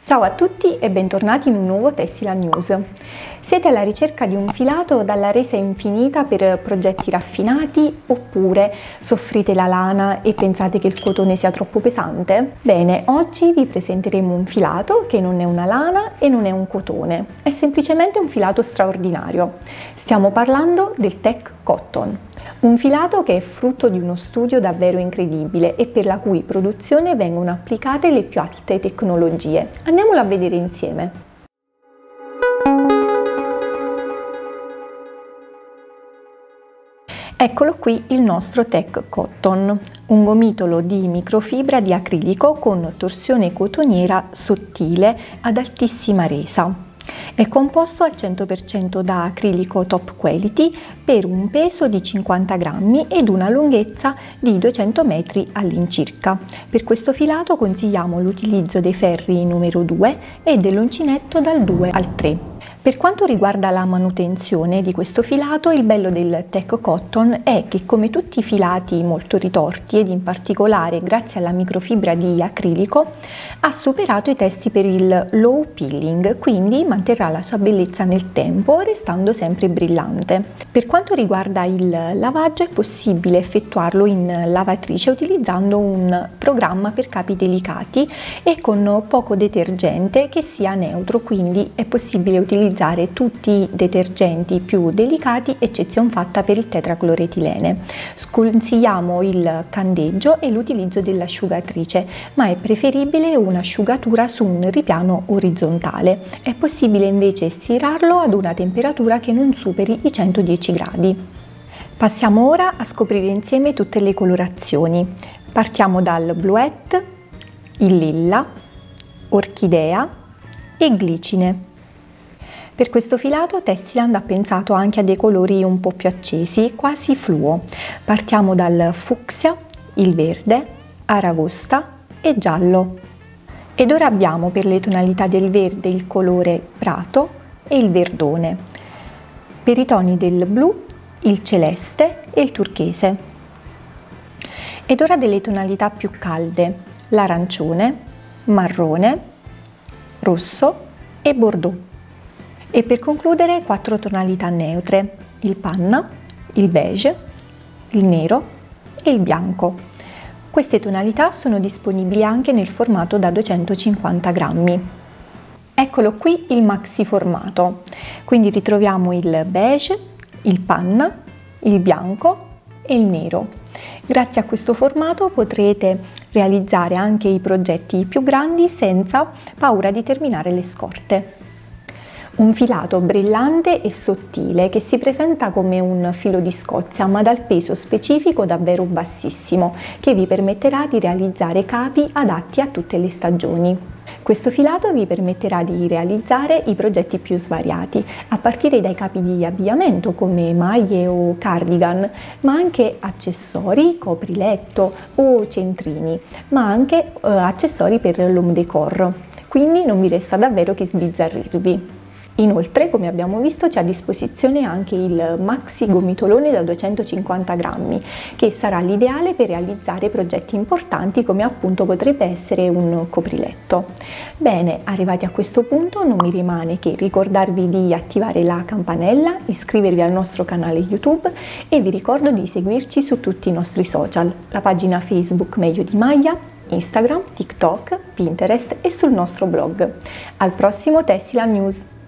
Ciao a tutti e bentornati in un nuovo Tessila News. Siete alla ricerca di un filato dalla resa infinita per progetti raffinati oppure soffrite la lana e pensate che il cotone sia troppo pesante? Bene, oggi vi presenteremo un filato che non è una lana e non è un cotone, è semplicemente un filato straordinario. Stiamo parlando del Tech Cotton. Un filato che è frutto di uno studio davvero incredibile e per la cui produzione vengono applicate le più alte tecnologie. Andiamolo a vedere insieme. Eccolo qui il nostro Tech Cotton, un gomitolo di microfibra di acrilico con torsione cotoniera sottile ad altissima resa. È composto al 100% da acrilico top quality per un peso di 50 grammi ed una lunghezza di 200 metri all'incirca. Per questo filato consigliamo l'utilizzo dei ferri numero 2 e dell'uncinetto dal 2 al 3. Per quanto riguarda la manutenzione di questo filato, il bello del Tech Cotton è che, come tutti i filati molto ritorti ed in particolare grazie alla microfibra di acrilico, ha superato i testi per il low peeling, quindi manterrà la sua bellezza nel tempo restando sempre brillante. Per quanto riguarda il lavaggio, è possibile effettuarlo in lavatrice utilizzando un programma per capi delicati e con poco detergente che sia neutro, quindi è possibile utilizzare tutti i detergenti più delicati, eccezion fatta per il tetracloretilene. Sconsigliamo il candeggio e l'utilizzo dell'asciugatrice, ma è preferibile un'asciugatura su un ripiano orizzontale. È possibile invece stirarlo ad una temperatura che non superi i 110 gradi. Passiamo ora a scoprire insieme tutte le colorazioni. Partiamo dal bluette, il lilla, orchidea e glicine. Per questo filato Tessiland ha pensato anche a dei colori un po' più accesi, quasi fluo. Partiamo dal fucsia, il verde, aragosta e giallo. Ed ora abbiamo per le tonalità del verde il colore prato e il verdone. Per i toni del blu, il celeste e il turchese. Ed ora delle tonalità più calde, l'arancione, marrone, rosso e bordeaux. E per concludere 4 tonalità neutre, il panna, il beige, il nero e il bianco. Queste tonalità sono disponibili anche nel formato da 250 grammi. Eccolo qui il maxi formato, quindi ritroviamo il beige, il panna, il bianco e il nero. Grazie a questo formato potrete realizzare anche i progetti più grandi senza paura di terminare le scorte. Un filato brillante e sottile che si presenta come un filo di Scozia, ma dal peso specifico davvero bassissimo, che vi permetterà di realizzare capi adatti a tutte le stagioni. Questo filato vi permetterà di realizzare i progetti più svariati, a partire dai capi di abbigliamento come maglie o cardigan, ma anche accessori, copriletto o centrini, ma anche accessori per l'home decor. Quindi non vi resta davvero che sbizzarrirvi. Inoltre, come abbiamo visto, c'è a disposizione anche il maxi gomitolone da 250 grammi, che sarà l'ideale per realizzare progetti importanti come appunto potrebbe essere un copriletto. Bene, arrivati a questo punto non mi rimane che ricordarvi di attivare la campanella, iscrivervi al nostro canale YouTube e vi ricordo di seguirci su tutti i nostri social, la pagina Facebook Meglio di Maglia, Instagram, TikTok, Pinterest e sul nostro blog. Al prossimo Tessila News!